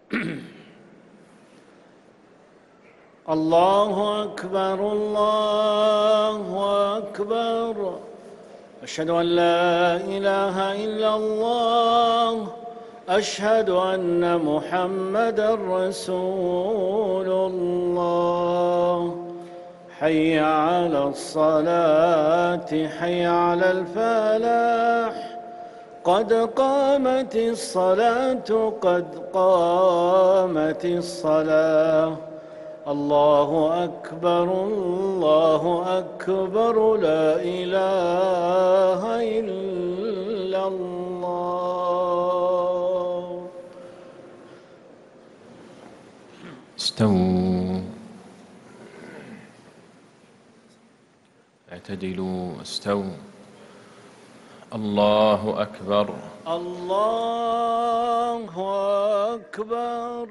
الله أكبر الله أكبر. أشهد أن لا إله إلا الله. أشهد أن محمدًا رسول الله. حي على الصلاة حي على الفلاح. قد قامت الصلاة قد قامت الصلاة. الله أكبر الله أكبر. لا إله إلا الله. استووا، اعتدلوا، استووا. الله أكبر الله أكبر.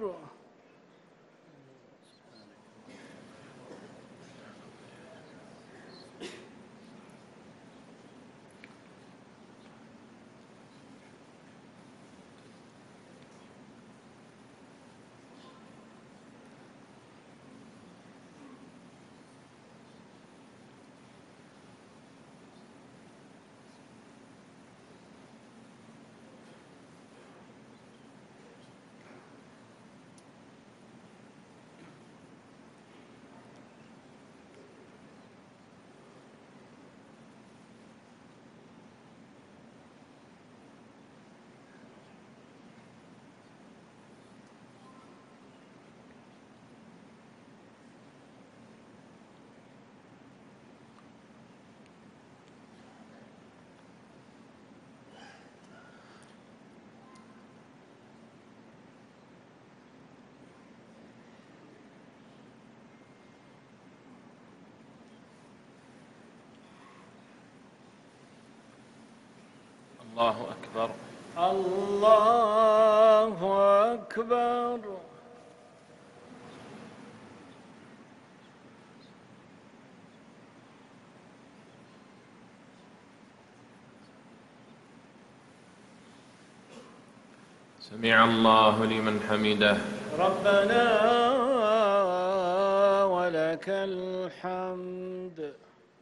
الله أكبر الله أكبر. سمع الله لمن حمده. ربنا ولك الحمد.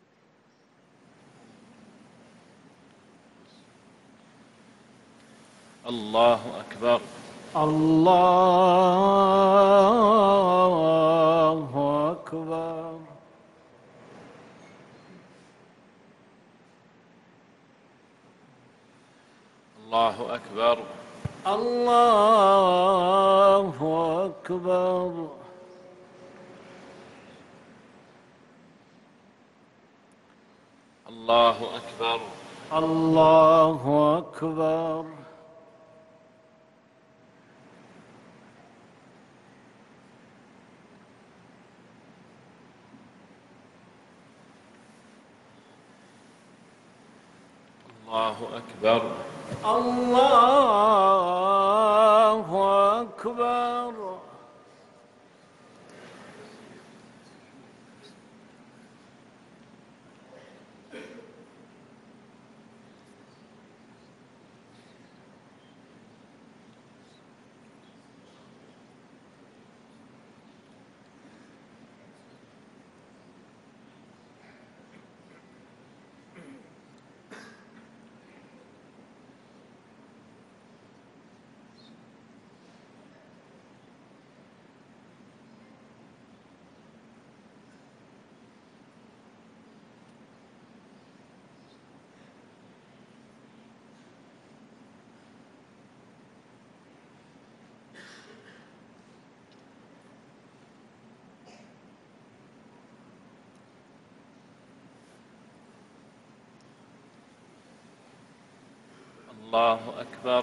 الله أكبر الله أكبر. الله أكبر الله أكبر. الله أكبر الله أكبر. الله أكبر الله أكبر. الله أكبر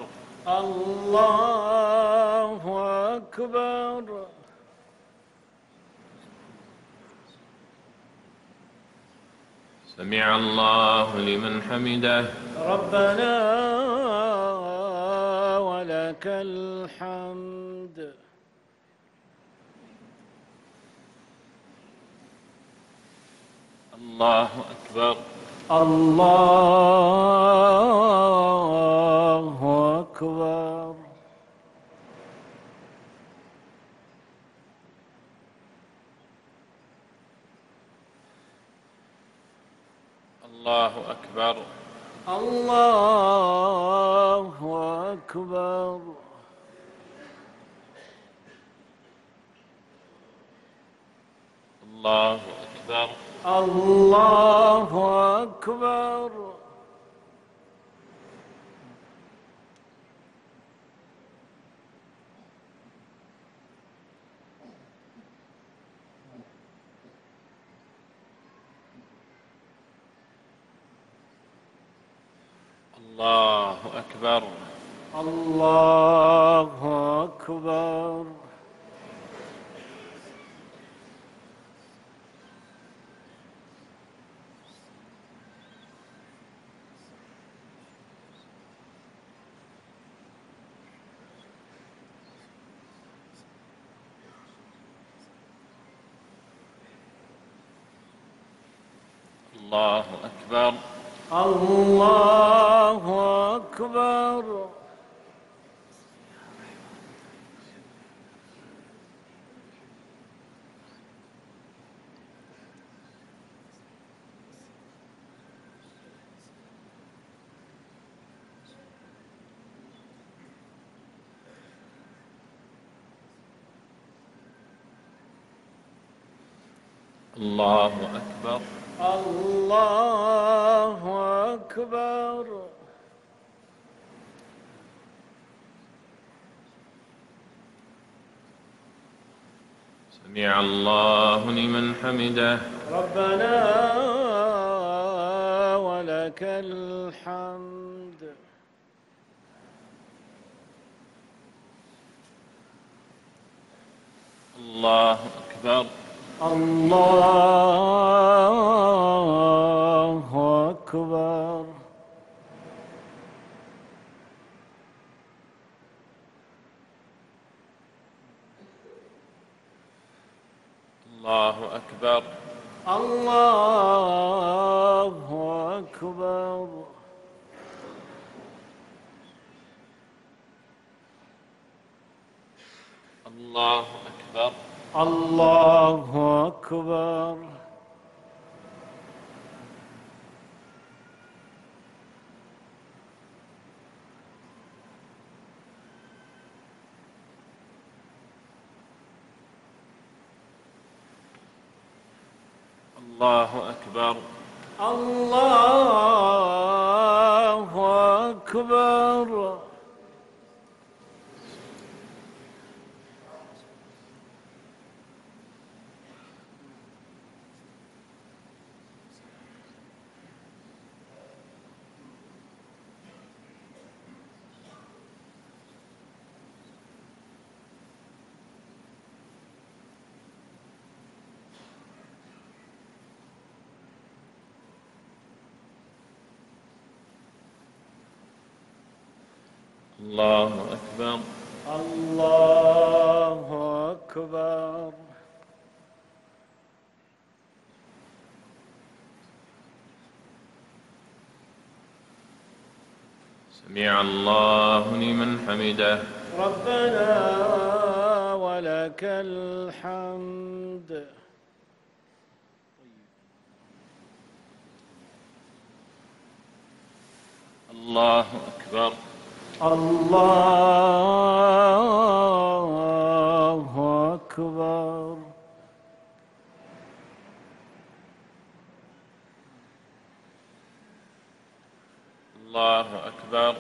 الله أكبر. سمع الله لمن حمده. ربنا ولك الحمد. الله أكبر الله أكبر. الله أكبر. الله أكبر. الله أكبر. الله أكبر. الله أكبر. الله أكبر. الله أكبر. الله أكبر. الله أكبر. الله أكبر. سمع الله لمن حمده. ربنا ولك الحمد. الله أكبر. الله أكبر. الله أكبر. الله أكبر. الله أكبر. الله أكبر. الله أكبر. الله أكبر. الله أكبر. الله أكبر. سمع الله لمن حمده. ربنا ولك الحمد. الله أكبر. الله أكبر. الله أكبر.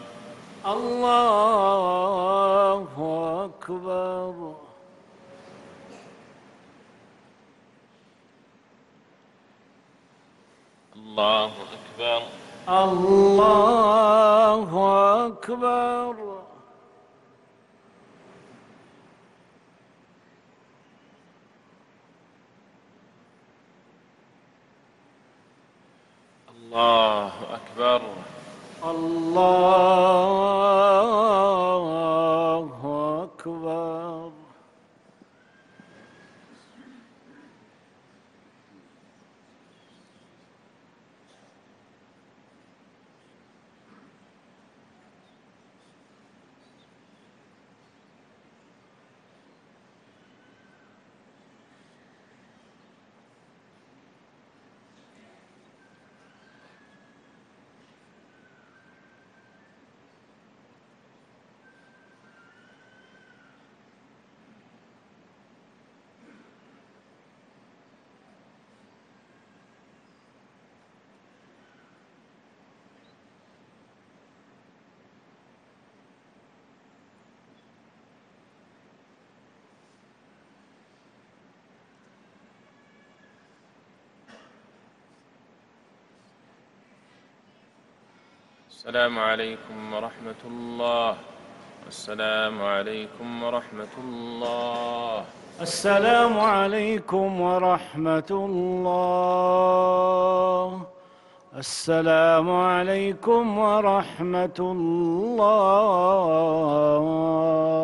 الله أكبر. الله أكبر. الله أكبر. الله أكبر. الله أكبر. السلام عليكم ورحمة الله. السلام عليكم ورحمة الله. السلام عليكم ورحمة الله. السلام عليكم ورحمة الله.